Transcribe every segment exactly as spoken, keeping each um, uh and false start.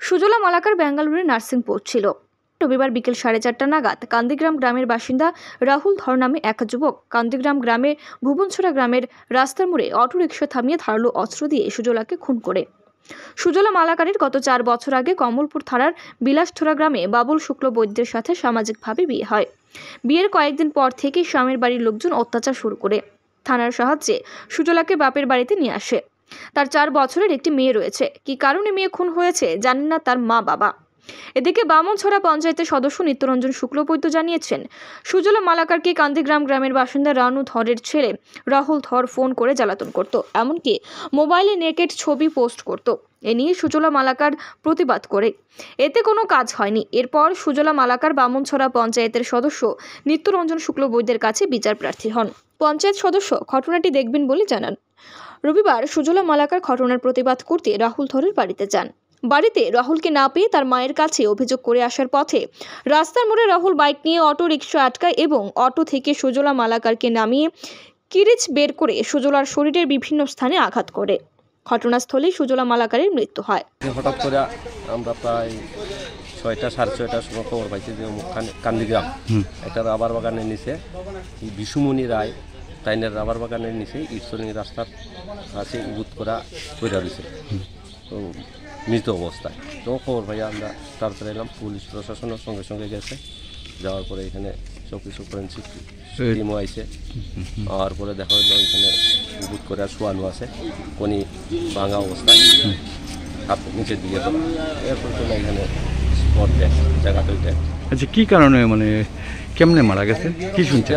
সুজলা Malakar বেঙ্গালুরুরে nursing পড়ছিল। রবিবার বিকেল সাড়ে চারটা নাগাদ কান্দিগ্রাম গ্রামের বাসিন্দা রাহুল ধর নামে এক যুবক কান্দিগ্রাম গ্রামের ভুবনছড়া গ্রামের রাস্তার মোড়ে অটোরিকশা থামিয়ে ধারালো অস্ত্র দিয়ে সুজলাকে খুন করে। সুজলা মালাকারের গত চার বছর আগে কমলপুর থানার বিলাসথোরা গ্রামে বাবুল শুক্ল বৈদ্যের সাথে সামাজিকভাবে বিয়ে হয়। বিয়ের কয়েকদিন পর থেকেই স্বামীর বাড়ির লোকজন অত্যাচার শুরু করে থানার সাহায্যে সুজলাকে বাপের বাড়িতে নিয়ে আসে। তার চার বছরের একটি মেয়ে রয়েছে। কি কারণে মেয়ে খুন হয়েছে জানেন না তার মা বাবা। এদিকে বামনছড়া পঞ্চায়েতের সদস্য নিত্যরঞ্জন শুক্লবৈদ্য জানিয়েছেন, সুজলা মালাকারকে কান্দিগ্রাম গ্রামের বাসিন্দা রানু ধরের ছেলে রাহুল ধর ফোন করে জ্বালাতন করত, এমনকি মোবাইলে নেকেড ছবি পোস্ট করত। এ নিয়ে সুজলা মালাকার প্রতিবাদ করে এতে কোনো কাজ হয়নি। এরপর সুজলা মালাকার বামনছড়া পঞ্চায়েতের সদস্য নিত্যরঞ্জন শুক্লবৈদ্যের কাছে বিচার প্রার্থী হন। পঞ্চায়েত সদস্য ঘটনাটি দেখবেন বলে জানান। রবিবার সুজলা মালাকার ঘটনার প্রতিবাদ করতে রাহুল ধরের বাড়িতে যান। বাড়িতে রাহুলকে না পেয়ে তার মায়ের কাছে অভিযোগ করে আসার পথে রাস্তার মোড়ে রাহুল বাইক নিয়ে অটো রিকশা আটকায় এবং অটো থেকে সুজলা মালাকারকে নামিয়ে কিরিচ বের করে সুজলার শরীরের বিভিন্ন স্থানে আঘাত করে। ঘটনাস্থলেই সুজলা মালাকারের মৃত্যু হয়। হঠাৎ করে আমরা প্রায় ছয়টা সাড়ে ছয়টার সময় খবর পাইছি যে কান্দিগ্রাম একটা রাবার বাগানের নিচে বিশুমণি রায় তাইনের রাবার বাগানের নিচে ইটসনি রাস্তার কাছে উবুত করা তৈরি হয়েছে, তো মৃত অবস্থায়। তো খবর পাই আমরা তারপরে এলাম, পুলিশ প্রশাসনের সঙ্গে সঙ্গে গেছে। যাওয়ার পরে এখানে সব কিছু ফরেন্সিক টিমও আইছে। আর পরে দেখা হলো এখানে উবুত করে শোয়ানো আছে, কোনি ভাঙা অবস্থায়, হাত নিচের দিকে তো এরপর তো এখানে স্পট দেয় জায়গাটা ওইটা। আচ্ছা, কী কারণে মানে কেমনে মারা গেছে কি শুনছে?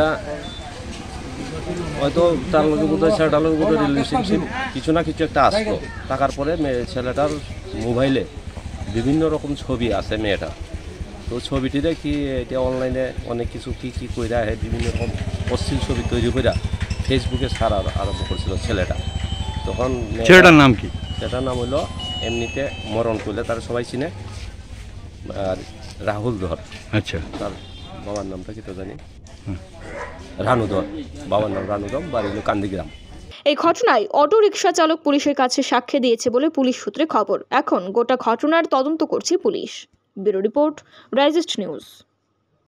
হয়তো তার লোকের বোধহয় ছেলেটার লোকের বোধহয় রিলেশনশিপ কিছু না কিছু একটা আসতো। থাকার পরে মেয়ে ছেলেটার মোবাইলে বিভিন্ন রকম ছবি আছে মেয়েটার, তো ছবিটি দেখি এটা অনলাইনে অনেক কিছু কী কী কইরা হয়, বিভিন্ন রকম অশ্লীল ছবি তৈরি করে ফেসবুকে ছাড়া আরম্ভ করছিল ছেলেটা। তখন ছেলেটার নাম কি? সেটার নাম হলো এমনিতে মরণ করলে তারা সবাই চিনে, আর রাহুল ধর। আচ্ছা, তার বাবার নামটা কি তো জানি, রানুধর, বাবার নাম রানুধর, বাড়ি হলো কান্দিগ্রাম। এই ঘটনায় অটো রিকশা চালক পুলিশের কাছে সাক্ষ্য দিয়েছে বলে পুলিশ সূত্রে খবর। এখন গোটা ঘটনার তদন্ত করছে পুলিশ। ব্যুরো রিপোর্ট, রাইজিস্ট নিউজ।